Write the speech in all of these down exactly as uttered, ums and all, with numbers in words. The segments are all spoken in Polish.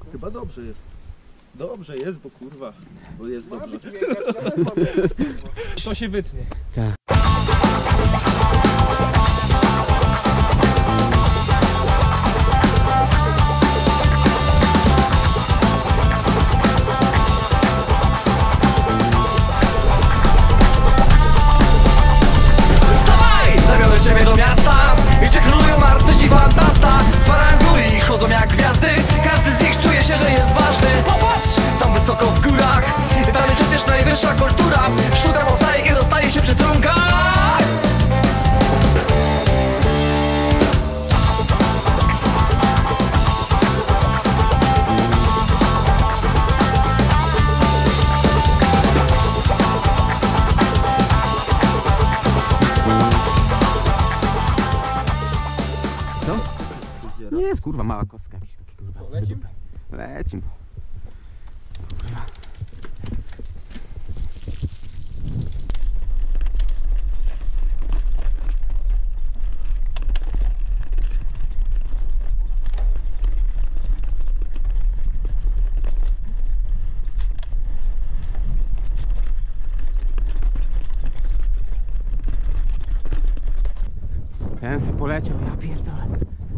Chyba dobrze jest. Dobrze jest, bo kurwa, bo jest dobrze. To się wytnie. Tak. Zabiorę ciebie do miasta, gdzie królują artyści fantasta. Sparanzuj, chodzą jak gwiazdy, każdy z nich czuje się, że jest ważny. Popatrz, tam wysoko w górach, tam jest przecież najwyższa kultura. Sztuka mozaiki rozstaje się przy trunkach. Nie jest kurwa mała kostka jakiś taki kurwa. Co, lecim? Lecim. Kurwa. Ten se poleciał, ja pierdolę.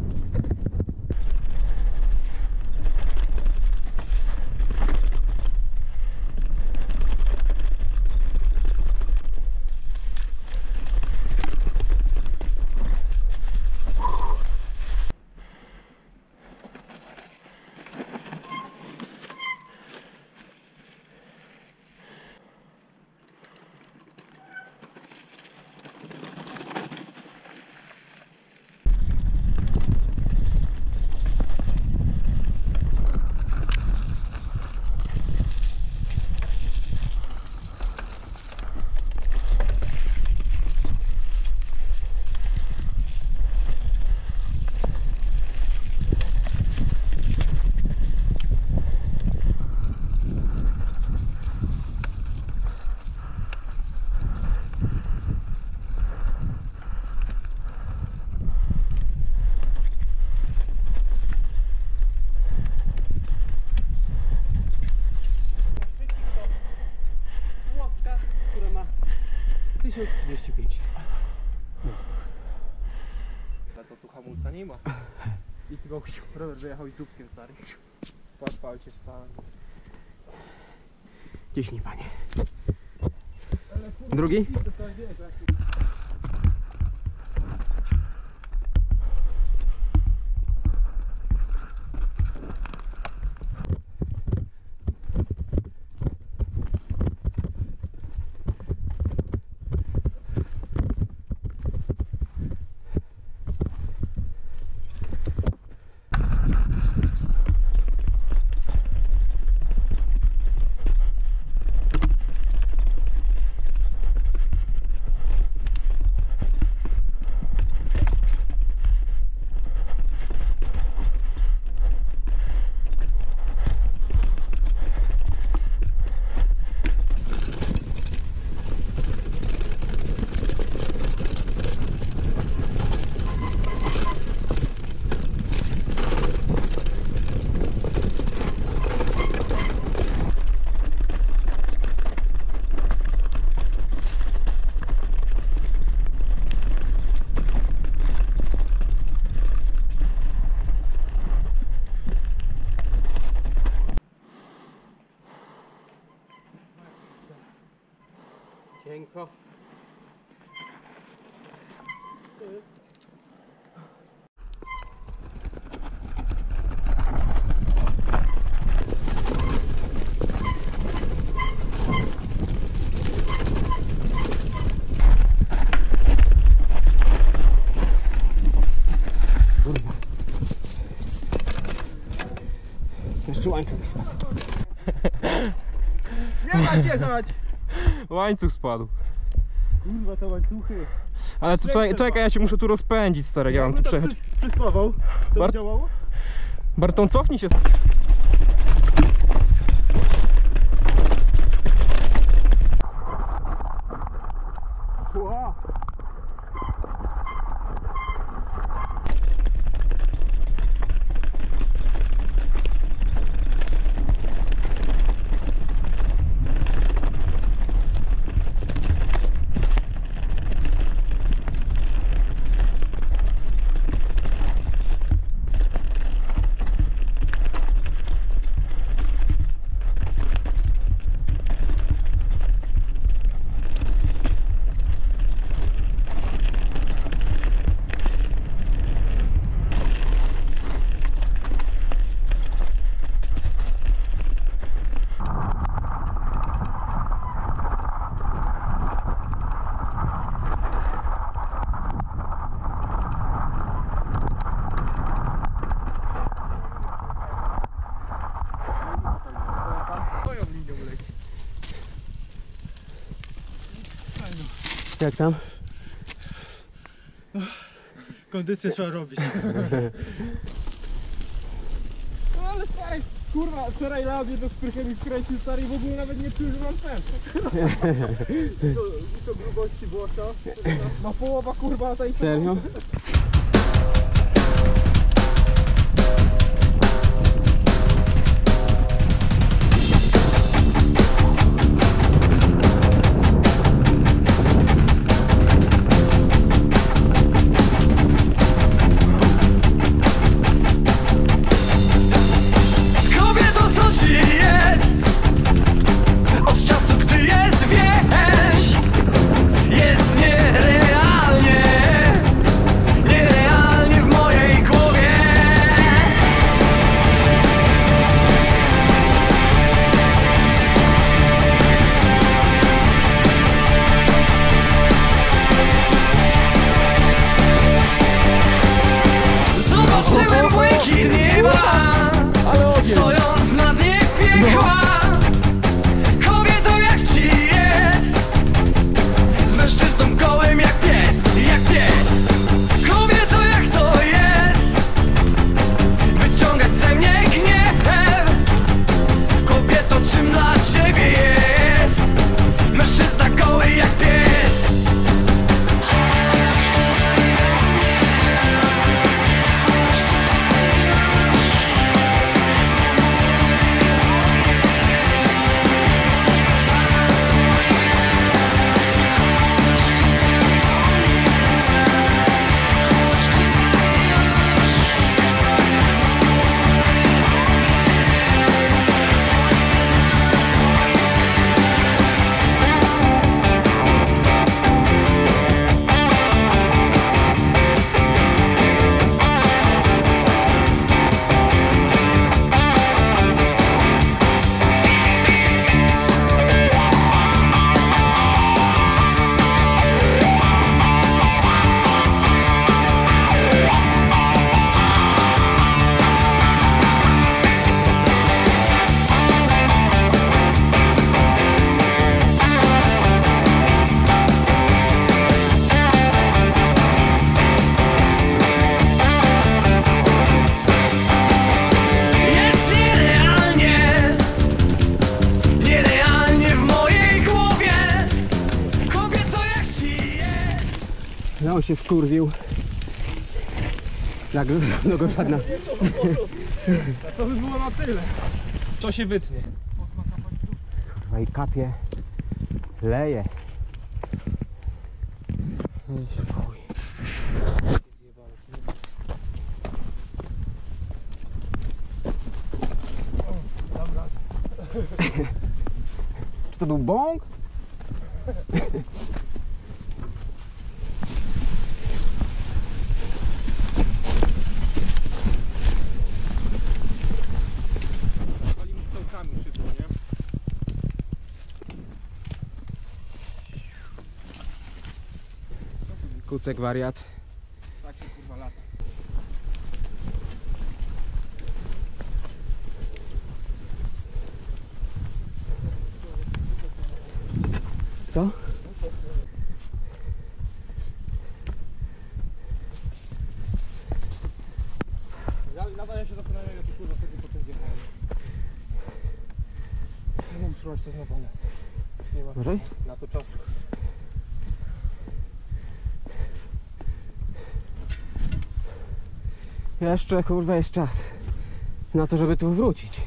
tysiąc trzydzieści pięć. A co tu hamulca nie ma? I tylko rower wyjechał i dupkiem stary. Po asfalcie stałem. Ciśnij panie. Drugi? Cienko. Jeszcze łańcuch spadł. Jechać, jechać! Łańcuch spadł. Kurwa te łańcuchy. Ale tu czekaj, czekaj, ja się muszę tu rozpędzić, stary, ja mam tu przejechać. Przyspawał. To Bar- działało? Barton, cofnij się. Wow. Jak tam? Kondycję trzeba robić. No ale stary, kurwa, wczoraj lał jedno szprychę mi wkręcił stary i w ogóle nawet nie czuł, że mam pętlę. I to, i to grubości włosza. Ma połowa kurwa tej Serio? Kobieto, co ci jest? Od czasu, gdy jest wieś, jest nierealnie, nierealnie w mojej głowie. Zobaczyłem błyki z nieba, stojąc na dnie piekła. Kobieto, jak ci jest? Z mężczyzną gołym jak pies, jak pies. Kobieto, jak to jest? Wyciągać ze mnie gniew. Kobieto, czym dla ciebie jest? Mężczyzna goły jak pies. Jest nierealnie, nierealnie w mojej głowie. Kobieto, jak ci jest? No on się wkurwił. Jak no go żadna. To by było na tyle. Co się wytnie? Kurwa i kapie. Leje. No i się w chuj. Czy to był bąk? Walimy stołkami szybko, nie? Kucek wariat. Tak się kurwa lata. Co? Lata ja się zastanawiam, jakie kurwa sobie potem zjechałem. Nie wiem, spróbować to znowu, ale nie ma Może? na to czasu. Jeszcze kurwa jest czas na to, żeby tu wrócić.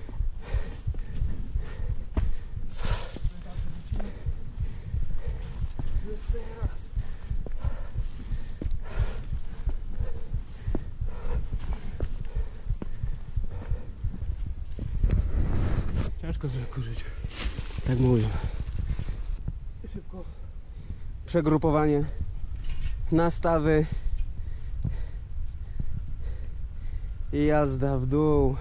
Ciężko sobie kurzyć. Tak mówię. Szybko. Przegrupowanie, nastawy i jazda w dół.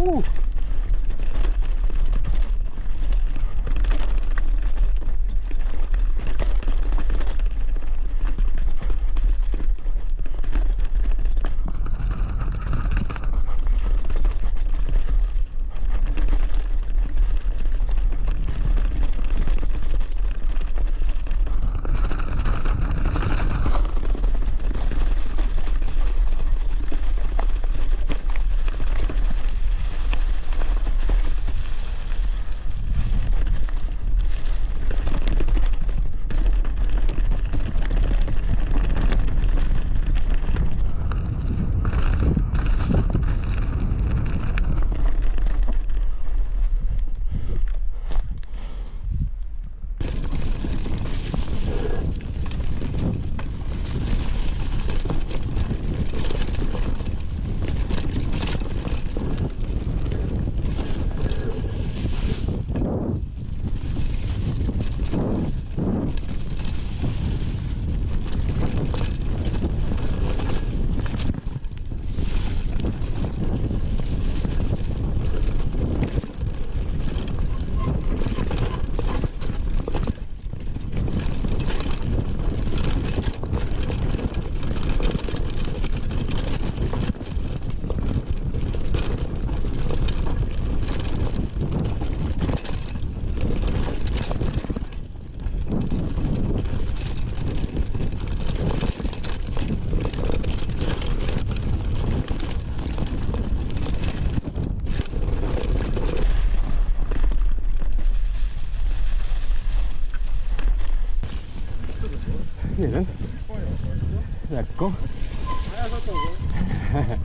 Uh. Nie wiem. Lekko. A ja za tobą.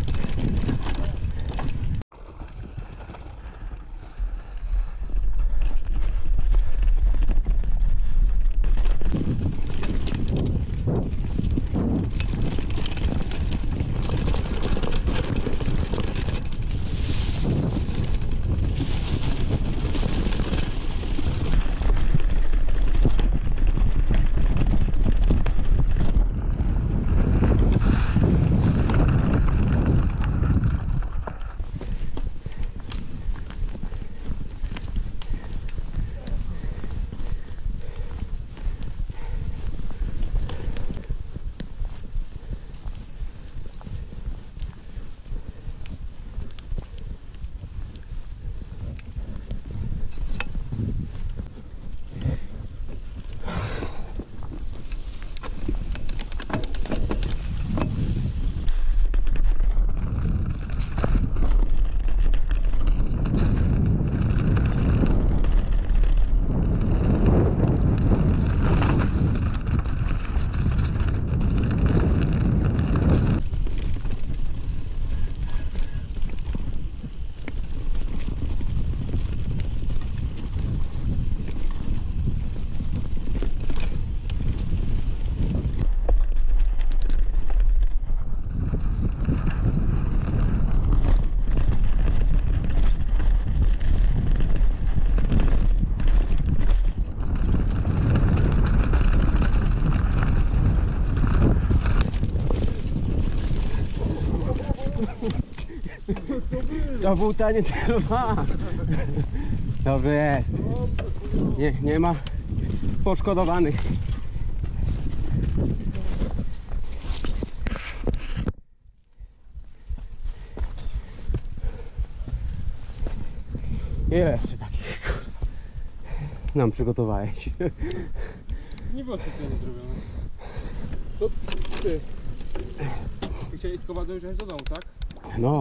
To był taniec dwa. Dobrze jest. Nie, nie ma poszkodowanych. Jeszcze takich, kurwa, nam przygotowałeś. Nie było specjalnie zrobione. To ty. Chciałeś z kowadłem wziąć do domu, tak? No.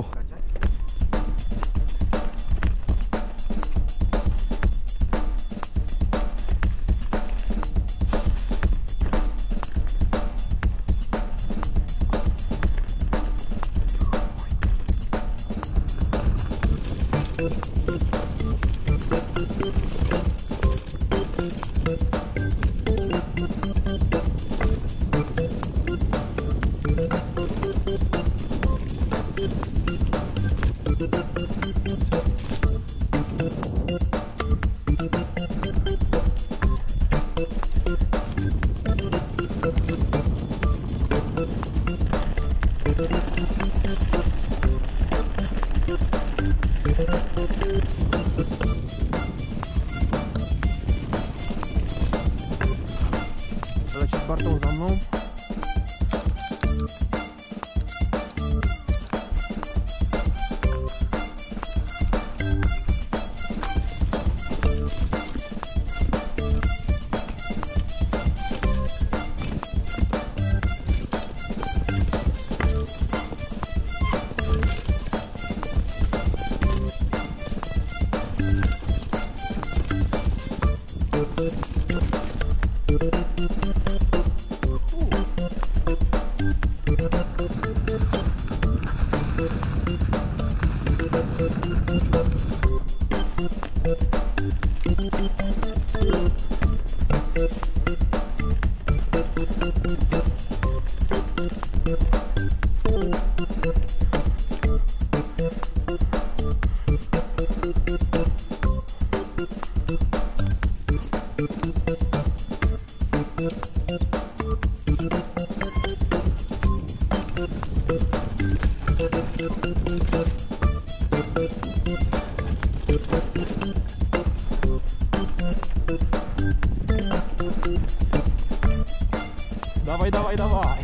Dawaj, dawaj, dawaj.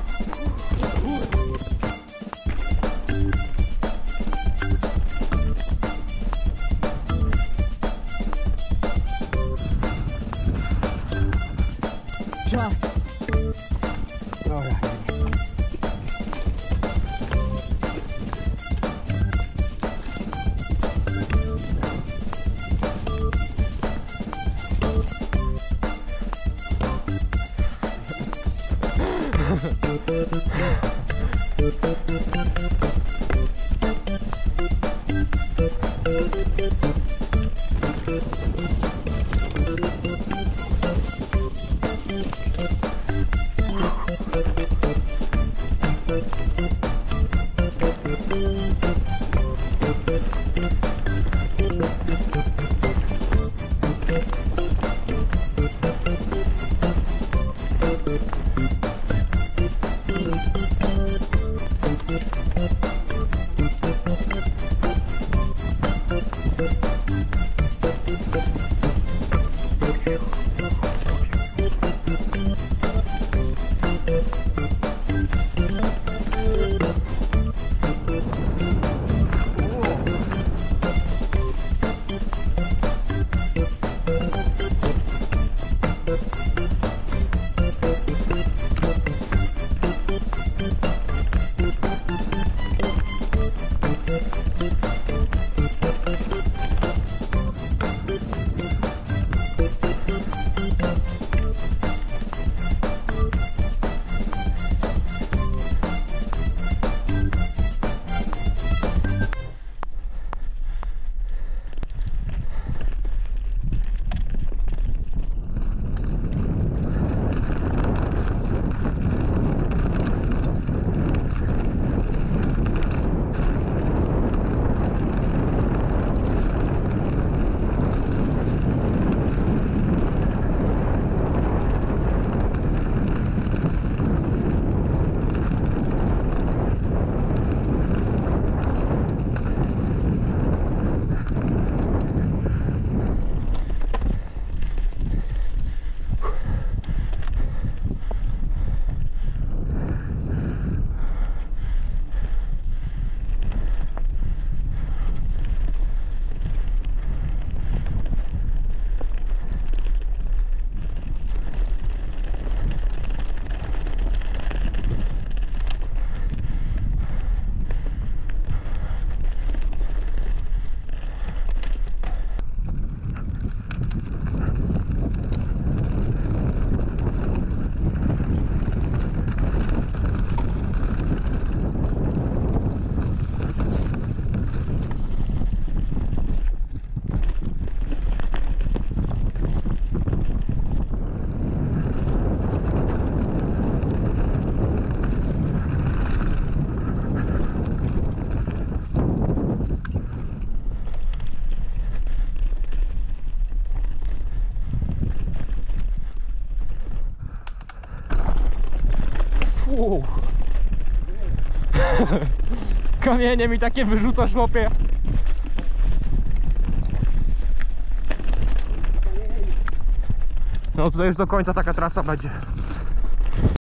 Dobra. Uuu. Kamienie mi takie wyrzucasz, chłopie. No tutaj już do końca taka trasa będzie.